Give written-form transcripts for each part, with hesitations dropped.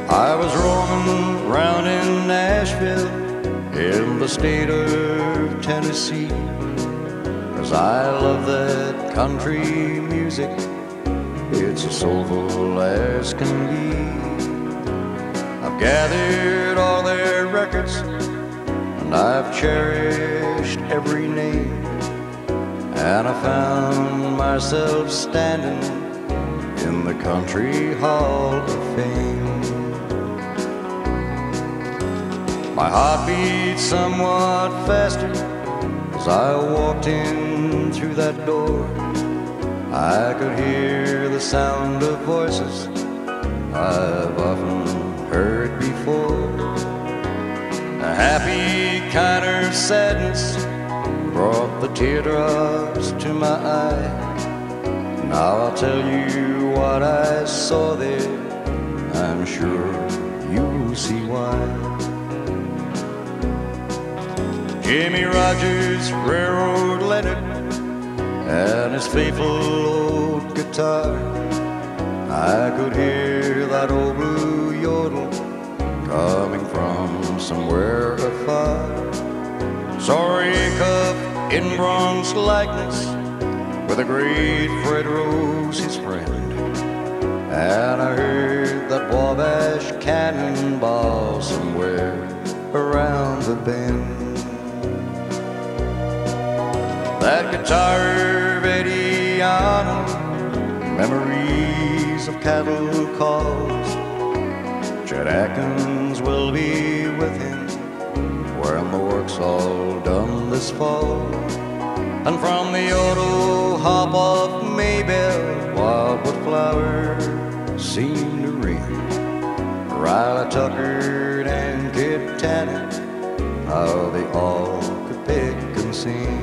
I was roaming round in Nashville, in the state of Tennessee, 'cause I love that country music. It's as soulful as can be. I've gathered all their records, and I've cherished every name, and I found myself standing in the Country Hall of Fame. My heart beat somewhat faster as I walked in through that door. I could hear the sound of voices I've often heard before. A happy kind of sadness brought the teardrops to my eye. Now I'll tell you what I saw there, I'm sure you'll see why. Jimmy Rogers, Railroad Leonard, and his faithful old guitar. I could hear that old blue yodel coming from somewhere afar. Saw Acuff in bronze likeness with a great Fred Rose, his friend, and I heard that Wabash cannonball somewhere around the bend. That guitar of Eddie Arnold, memories of cattle calls. Chet Atkins will be with him when the work's all done this fall. And from the auto hop of Maybell, wildwood flowers seem to ring. Riley Tucker and Kid Tannen, how they all could pick and sing.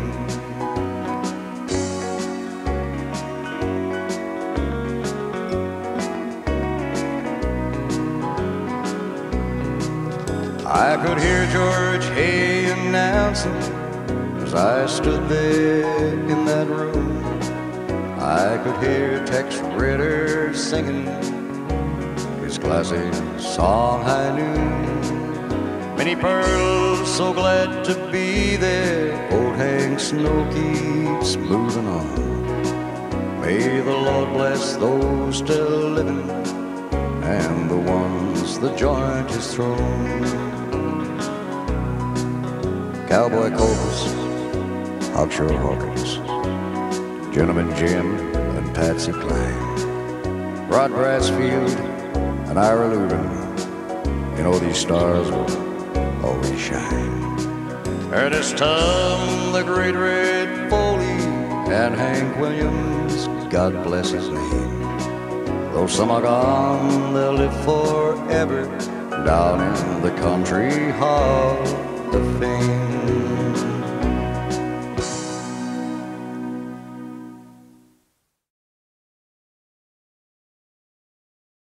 I could hear George Hay announcing as I stood there in that room. I could hear Tex Ritter singing his classic song, High Noon. Minnie Pearl, so glad to be there. Old Hank Snow keeps moving on. May the Lord bless those still living and the ones the joint has thrown. Cowboy Copas, Hawkshaw Hawkins, Gentleman Jim and Patsy Cline, Rod Brassfield and Ira Lubin, you know these stars will always shine. Ernest Tubb, the great Red Foley, and Hank Williams, God bless his name. Though some are gone, they'll live forever down in the Country Hall